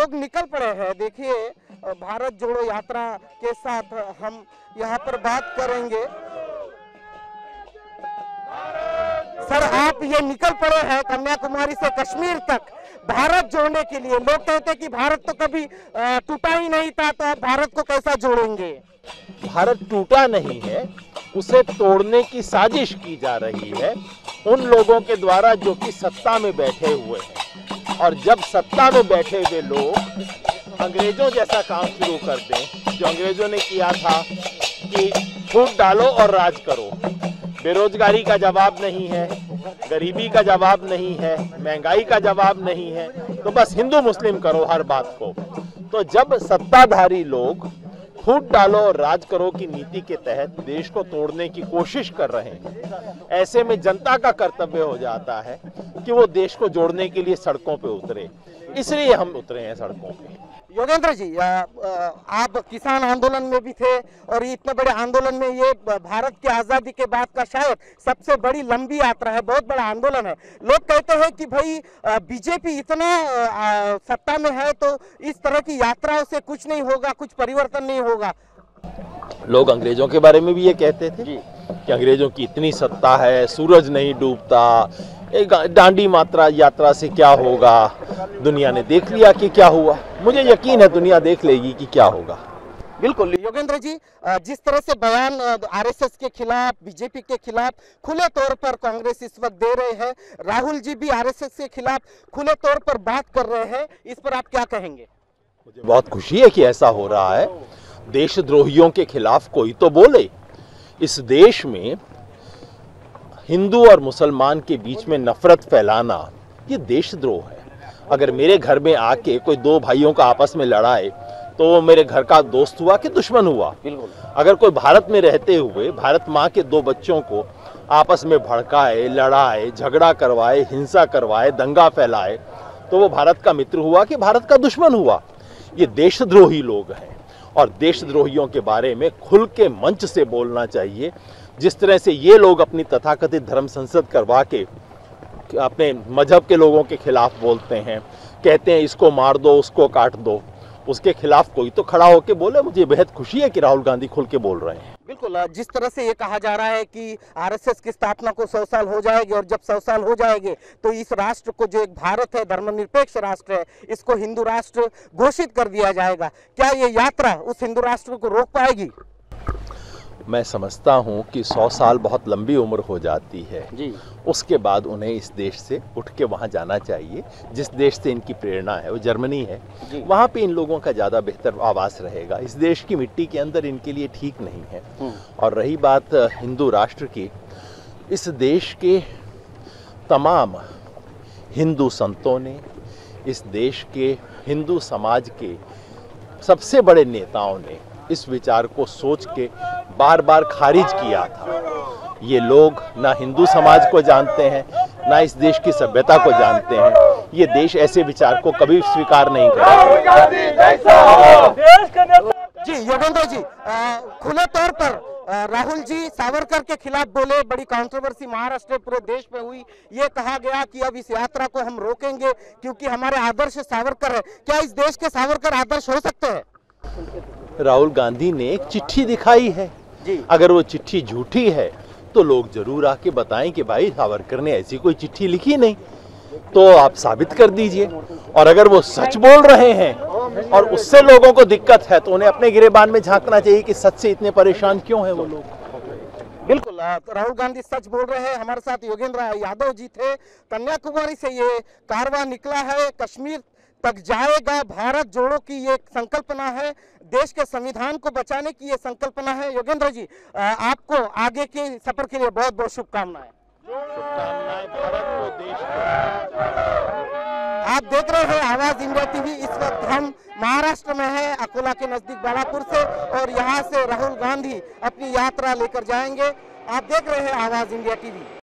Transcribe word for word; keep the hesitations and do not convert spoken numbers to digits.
लोग निकल पड़े हैं। देखिए, भारत जोड़ो यात्रा के साथ हम यहाँ पर बात करेंगे। सर, आप ये निकल पड़े हैं कन्याकुमारी से कश्मीर तक भारत जोड़ने के लिए। लोग कहते हैं कि भारत तो कभी टूटा ही नहीं था, तो आप भारत को कैसा जोड़ेंगे? भारत टूटा नहीं है, उसे तोड़ने की साजिश की जा रही है उन लोगों के द्वारा जो कि सत्ता में बैठे हुए हैं। और जब सत्ता में बैठे हुए लोग अंग्रेजों जैसा काम शुरू कर दें, जो अंग्रेजों ने किया था कि फूट डालो और राज करो, बेरोजगारी का जवाब नहीं है, गरीबी का जवाब नहीं है, महंगाई का जवाब नहीं है, तो बस हिंदू मुस्लिम करो हर बात को। तो जब सत्ताधारी लोग फूट डालो और राज करो की नीति के तहत देश को तोड़ने की कोशिश कर रहे हैं, ऐसे में जनता का कर्तव्य हो जाता है कि वो देश को जोड़ने के लिए सड़कों पे उतरे। इसलिए हम उतरे हैं सड़कों पे। योगेंद्र जी, आ, आ, आप किसान आंदोलन में भी थे और इतने बड़े आंदोलन में ये भारत की आज़ादी के बाद का शायद सबसे बड़ी लंबी यात्रा है, बहुत बड़ा आंदोलन है। लोग कहते हैं कि भाई बीजेपी इतना आ, सत्ता में है तो इस तरह की यात्राओं से कुछ नहीं होगा, कुछ परिवर्तन नहीं होगा। लोग अंग्रेजों के बारे में भी ये कहते थे कि अंग्रेजों की इतनी सत्ता है, सूरज नहीं डूबता, एक डांडी मात्रा यात्रा से क्या होगा। दुनिया ने देख लिया कि क्या हुआ, मुझे यकीन है दुनिया देख लेगी कि क्या होगा। बिल्कुल योगेंद्र जी, जिस तरह से बयान आरएसएस के खिलाफ, बीजेपी के खिलाफ खुले तौर पर कांग्रेस इस वक्त दे रहे हैं, राहुल जी भी आरएसएस के खिलाफ खुले तौर पर बात कर रहे हैं, इस पर आप क्या कहेंगे? मुझे बहुत खुशी है कि ऐसा हो रहा है। देशद्रोहियों के खिलाफ कोई तो बोले। इस देश में हिंदू और मुसलमान के बीच में नफरत फैलाना ये देशद्रोह है। अगर मेरे घर में आके कोई दो भाइयों का आपस में लड़ाए तो वो मेरे घर का दोस्त हुआ कि दुश्मन हुआ? बिल्कुल। अगर कोई भारत में रहते हुए भारत माँ के दो बच्चों को आपस में भड़काए, लड़ाए, झगड़ा करवाए, हिंसा करवाए, दंगा फैलाए, तो वो भारत का मित्र हुआ कि भारत का दुश्मन हुआ? ये देशद्रोही लोग हैं और देशद्रोहियों के बारे में खुल के मंच से बोलना चाहिए। जिस तरह से ये लोग अपनी तथाकथित धर्म संसद करवा के अपने मजहब के लोगों के खिलाफ बोलते हैं, कहते हैं इसको मार दो, उसको काट दो, उसके खिलाफ कोई तो खड़ा होकर बोले। मुझे बेहद खुशी है कि राहुल गांधी खुल के बोल रहे हैं। बिल्कुल, जिस तरह से ये कहा जा रहा है कि आरएसएस की स्थापना को सौ साल हो जाएंगे और जब सौ साल हो जाएंगे तो इस राष्ट्र को, जो एक भारत है, धर्मनिरपेक्ष राष्ट्र है, इसको हिंदू राष्ट्र घोषित कर दिया जाएगा। क्या ये यात्रा उस हिंदू राष्ट्र को रोक पाएगी? मैं समझता हूं कि सौ साल बहुत लंबी उम्र हो जाती है जी। उसके बाद उन्हें इस देश से उठ के वहां जाना चाहिए। जिस देश से इनकी प्रेरणा है वो जर्मनी है, वहां पे इन लोगों का ज़्यादा बेहतर आवास रहेगा। इस देश की मिट्टी के अंदर इनके लिए ठीक नहीं है। और रही बात हिंदू राष्ट्र की, इस देश के तमाम हिंदू संतों ने, इस देश के हिंदू समाज के सबसे बड़े नेताओं ने इस विचार को सोच के बार बार खारिज किया था। ये लोग ना हिंदू समाज को जानते हैं, ना इस देश की सभ्यता को जानते हैं। ये देश ऐसे विचार को कभी स्वीकार नहीं करेगा। जी योगेंद्र जी, खुले तौर पर राहुल जी सावरकर के खिलाफ बोले, बड़ी कंट्रोवर्सी महाराष्ट्र पूरे देश में हुई। ये कहा गया कि अब इस यात्रा को हम रोकेंगे क्योंकि हमारे आदर्श सावरकर है। क्या इस देश के सावरकर आदर्श हो सकते हैं? राहुल गांधी ने एक चिट्ठी दिखाई है जी। अगर वो चिट्ठी झूठी है तो लोग जरूर आके बताएं कि भाई सावरकर ने ऐसी कोई चिट्ठी लिखी नहीं, तो आप साबित कर दीजिए। और अगर वो सच बोल रहे हैं और उससे लोगों को दिक्कत है तो उन्हें अपने गिरेबान में झांकना चाहिए कि सच से इतने परेशान क्यों हैं वो लोग। बिल्कुल, राहुल गांधी सच बोल रहे हैं। हमारे साथ योगेंद्र यादव जी थे। कन्याकुमारी से ये कारवा निकला है, कश्मीर तक जाएगा। भारत जोड़ो की ये संकल्पना है, देश के संविधान को बचाने की ये संकल्पना है। योगेंद्र जी, आपको आगे के सफर के लिए बहुत बहुत शुभकामनाएं। शुभकामनाएं भारत को, देश को। आप देख रहे हैं आवाज इंडिया टीवी। इस वक्त हम महाराष्ट्र में हैं, अकोला के नजदीक बालापुर से, और यहाँ से राहुल गांधी अपनी यात्रा लेकर जाएंगे। आप देख रहे हैं आवाज इंडिया टीवी।